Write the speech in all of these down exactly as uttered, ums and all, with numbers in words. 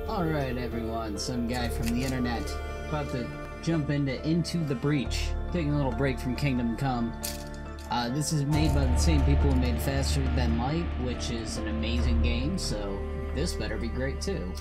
Alright everyone, some guy from the internet about to jump into Into the Breach, taking a little break from Kingdom Come. Uh, this is made by the same people who made Faster Than Light, which is an amazing game, so this better be great too.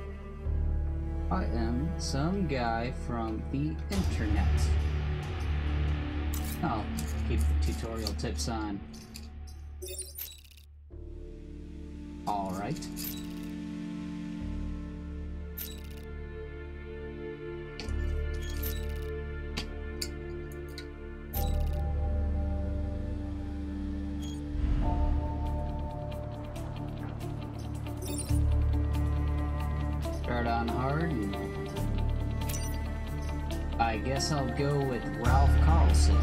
I am some guy from the internet. I'll keep the tutorial tips on. Alright. Start on hard, and I guess I'll go with Ralph Carlson.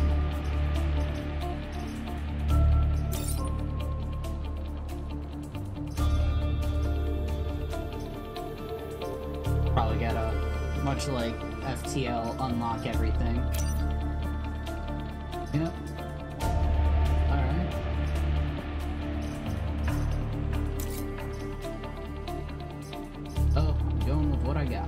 Probably gotta, much like F T L, unlock everything. Yep. Alright. Oh, I'm going with what I got.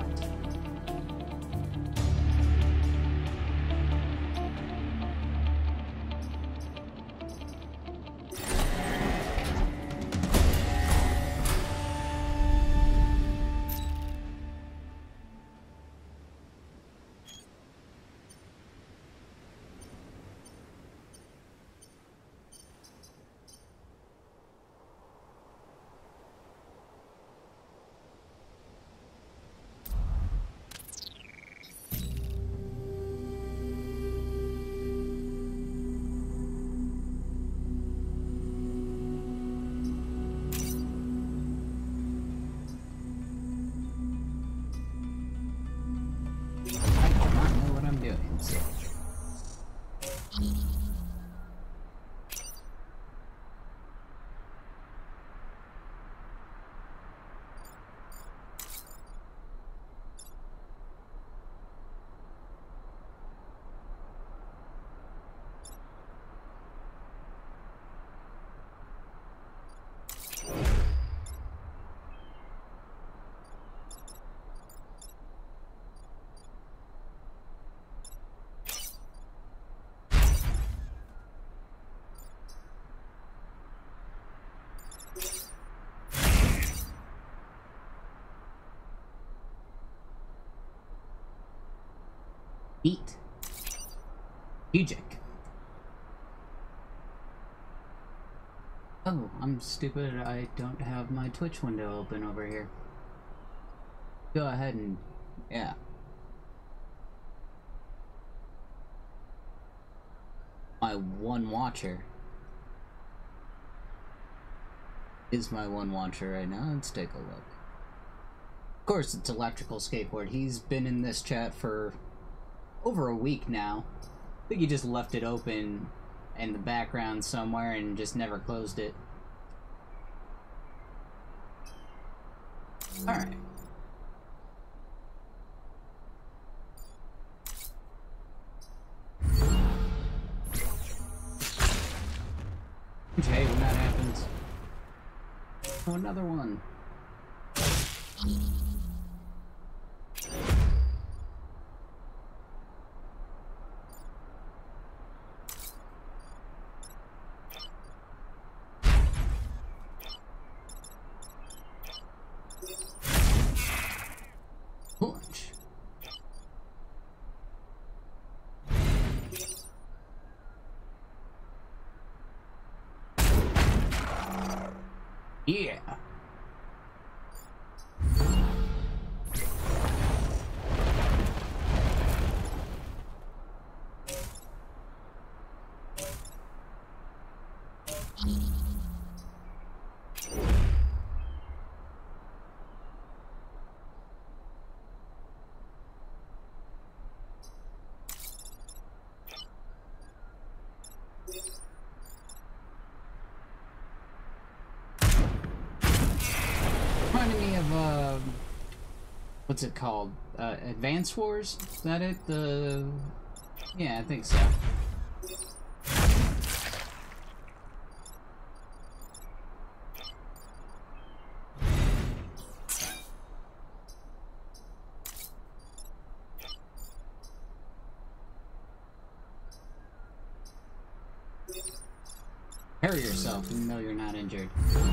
Eat. Ejek. Oh, I'm stupid. I don't have my Twitch window open over here. Go ahead and... yeah. My one watcher. Is my one watcher right now. Let's take a look. Of course, it's Electrical Skateboard. He's been in this chat for over a week now. I think he just left it open in the background somewhere and just never closed it. Alright. Okay, when that happens. Oh, another one. Punch. Yeah. Reminding me of, uh, what's it called? Uh, Advance Wars? Is that it? The... yeah, I think so. Carry yourself, even though you're not injured.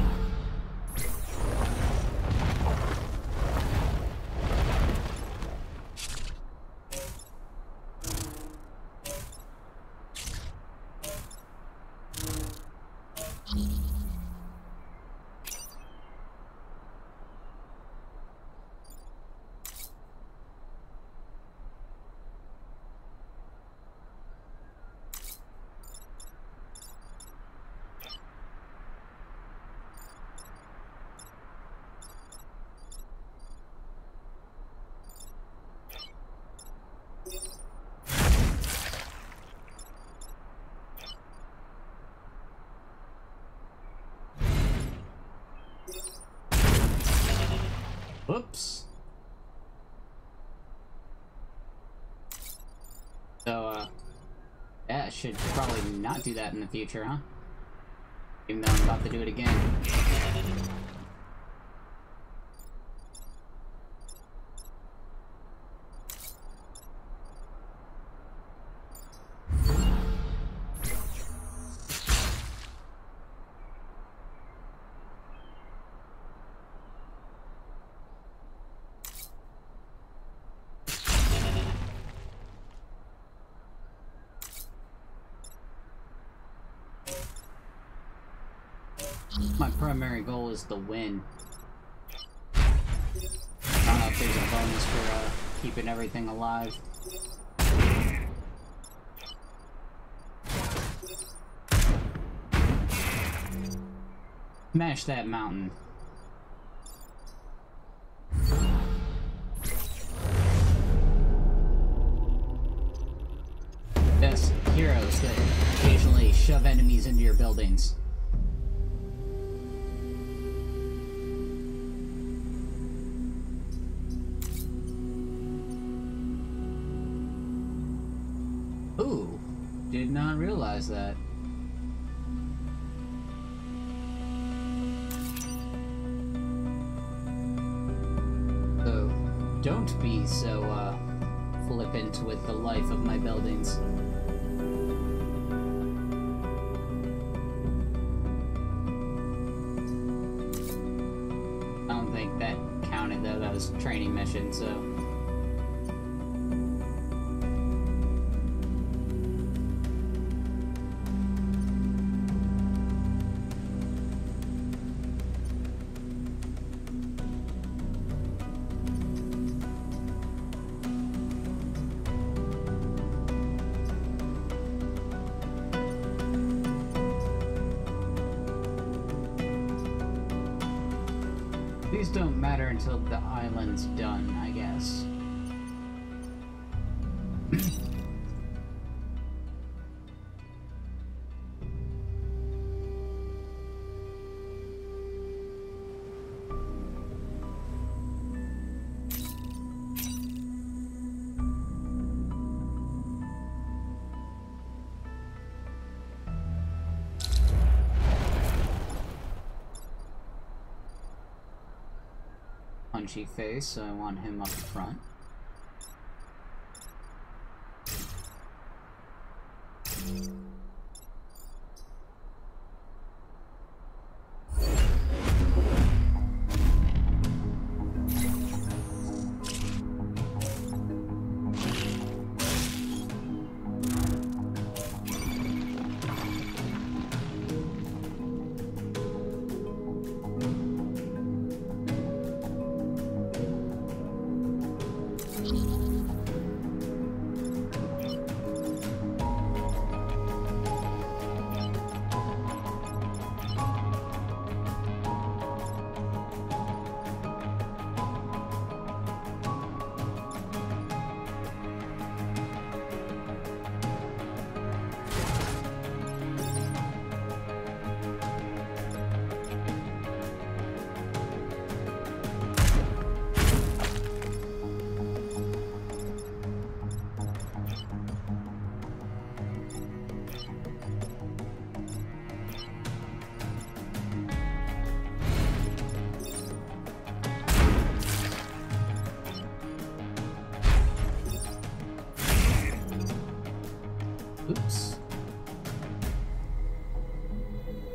Whoops. So, uh, yeah, I should probably not do that in the future, huh? Even though I'm about to do it again. My primary goal is the win. I don't know if there's a bonus for uh, keeping everything alive. Smash that mountain. Best heroes that occasionally shove enemies into your buildings. Ooh, did not realize that. So, don't be so, uh, flippant with the life of my buildings. I don't think that counted though, that was a training mission, so... These don't matter until the island's done, I guess. Punchy face, so I want him up front. Oops.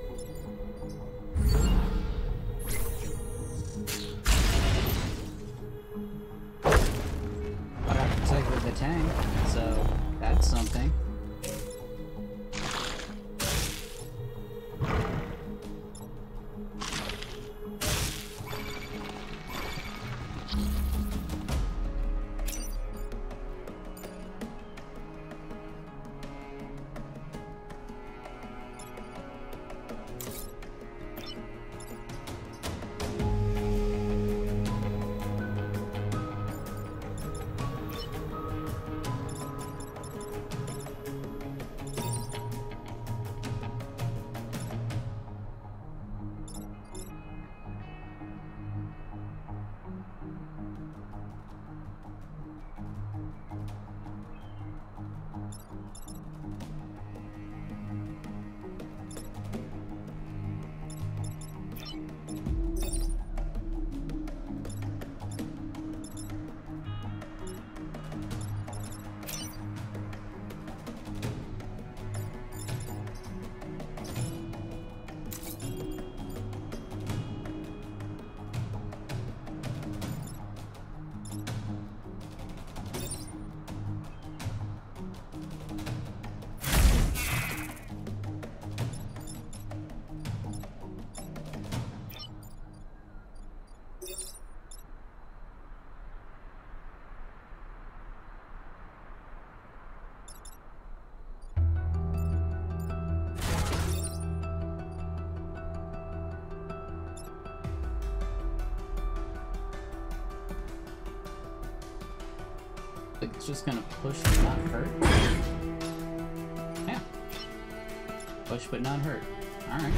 Like, it's just gonna push and not hurt? Yeah. Push but not hurt. Alright.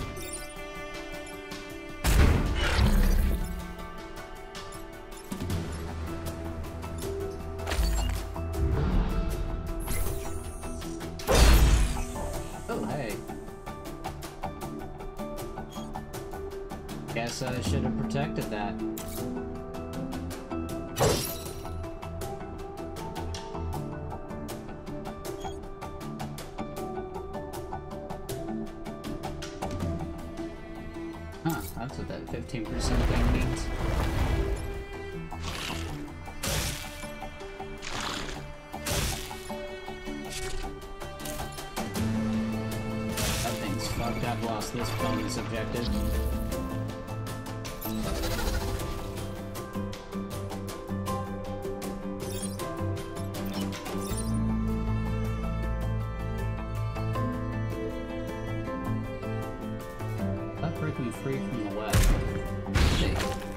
Oh, hey. Guess I should have protected that. Huh, that's what that fifteen percent thing means. That thing's fucked. I've lost this bonus objective. That break me free from the web. See.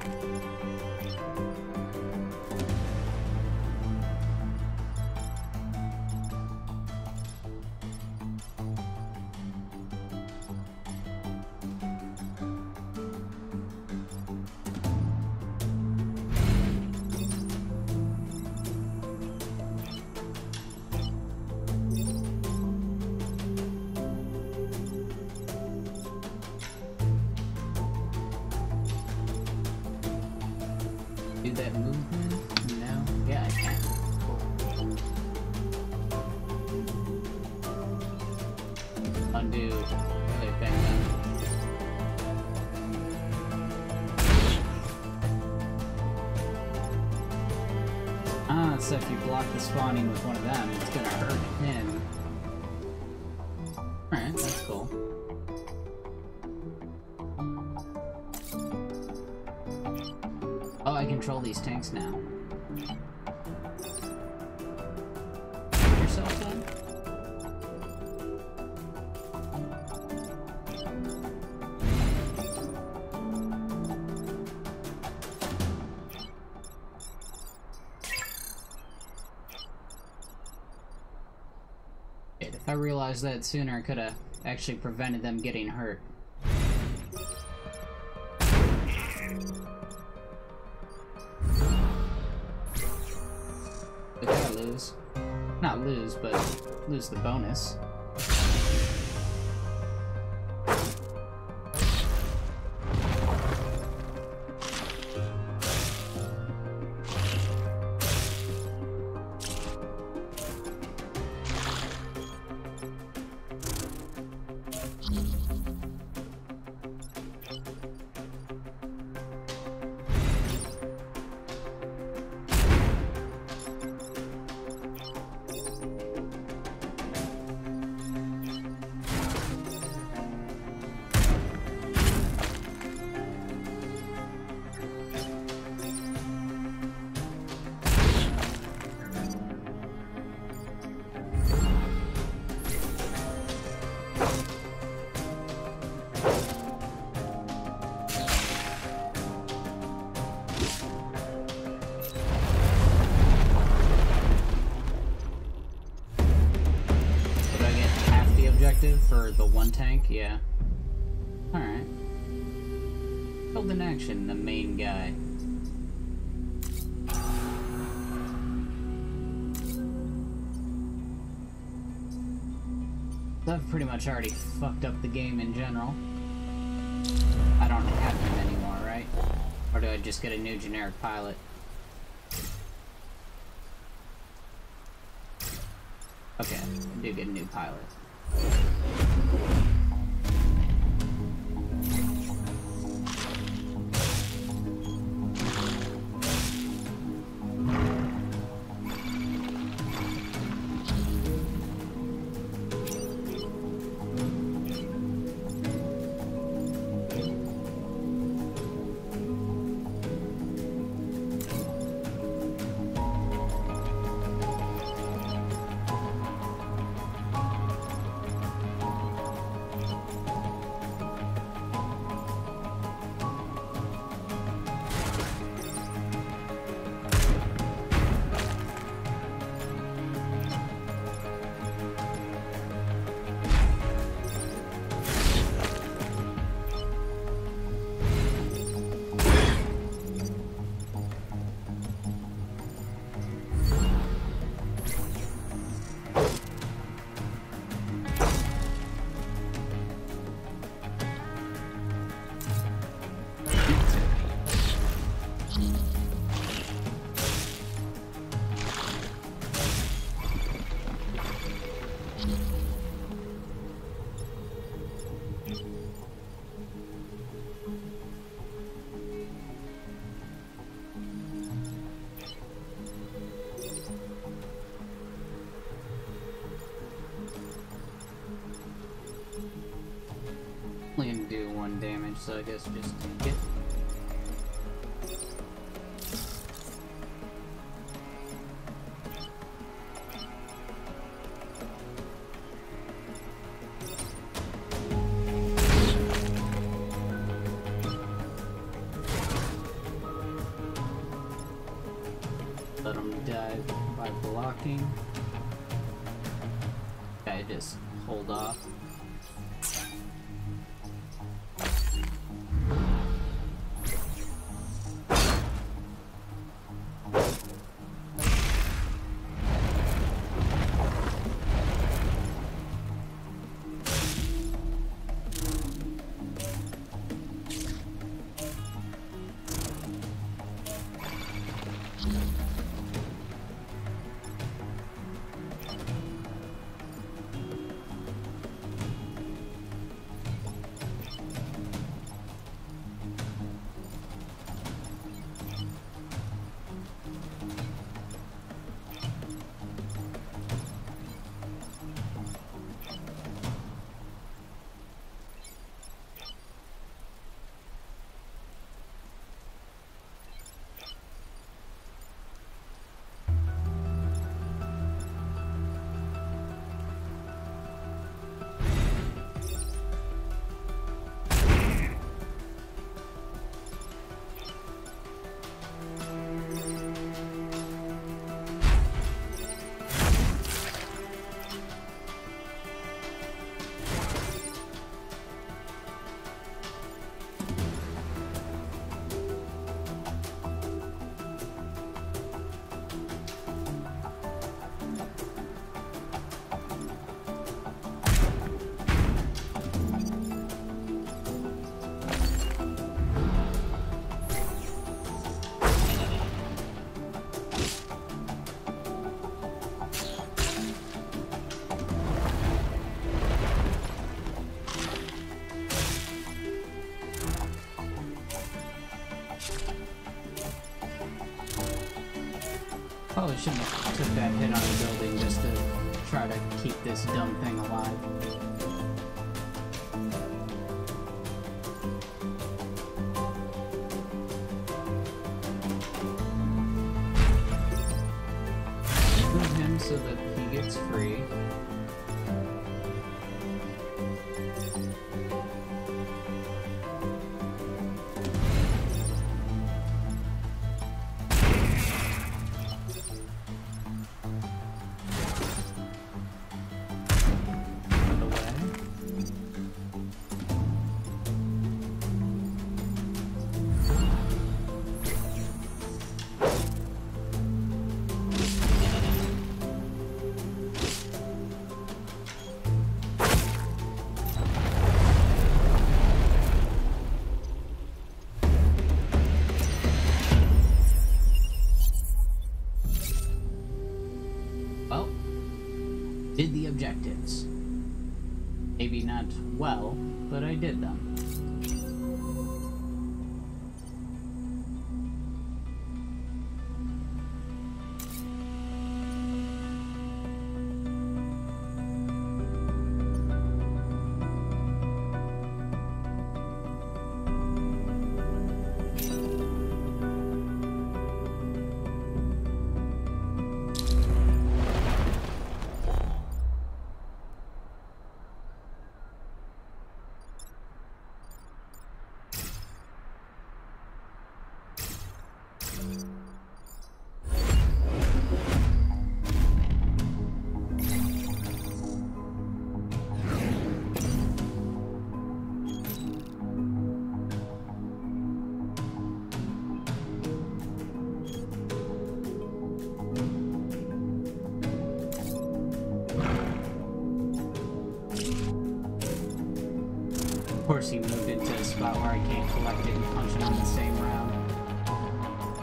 Do that movement? No? Yeah, I can. Cool. Undo other thing then. Ah, so if you block the spawning with one of them, it's gonna hurt him. Alright, that's cool. Oh, I control these tanks now. Hurt yourself then? If I realized that sooner, I could have actually prevented them getting hurt. But I lose. Not lose, but lose the bonus. For the one tank, yeah. Alright. Hold in action, the main guy. I've pretty much already fucked up the game in general. I don't have him anymore, right? Or do I just get a new generic pilot? Okay, I do get a new pilot. Only gonna do one damage, so I guess just take it. Let him die by blocking. Okay, just hold off. Probably shouldn't have took that hit on the building just to try to keep this dumb thing alive. Move him so that he gets free. Well, did the objectives. Maybe not well, but I did them. Of course he moved into a spot where I can't collect it and punch it on the same round.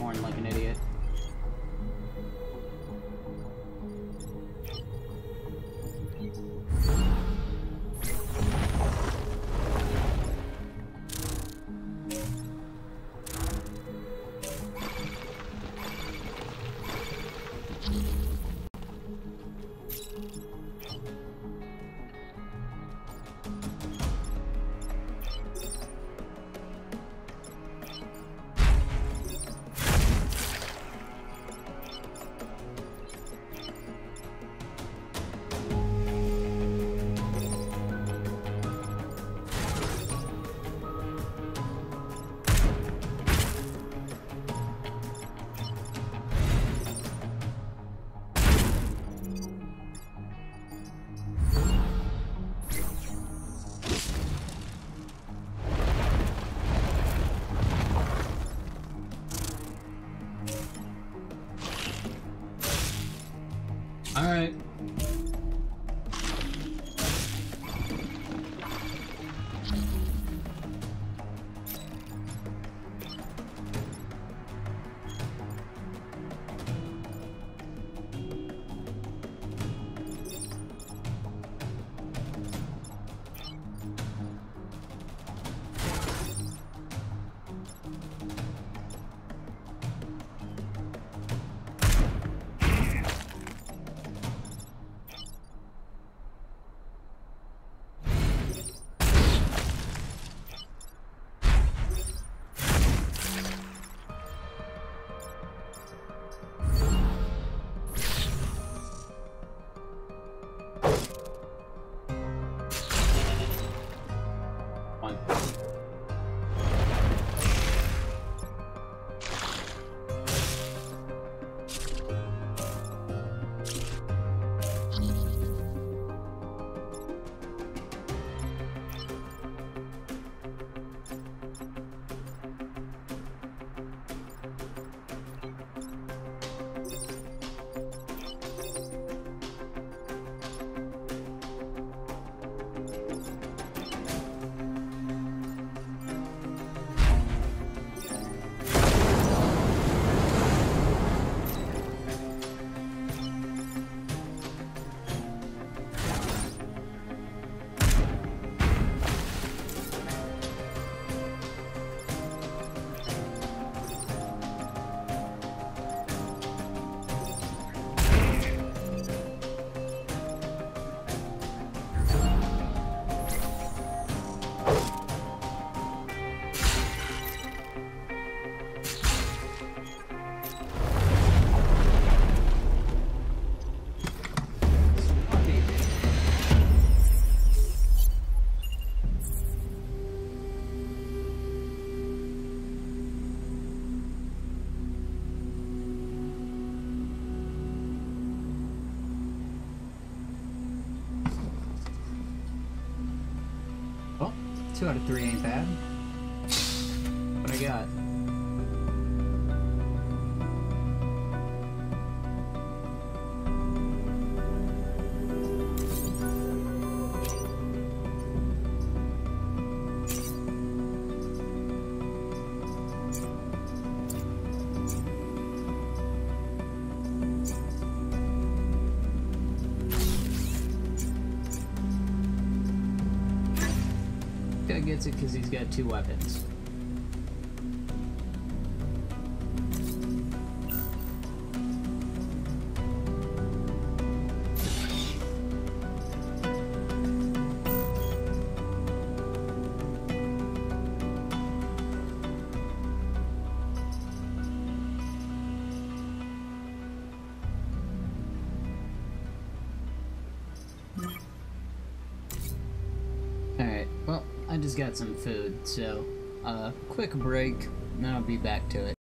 horn like an idiot. Alright. Two out of three ain't bad. What I got? Guy gets it because he's got two weapons. Alright, well, I just got some food, so, uh, quick break, and then I'll be back to it.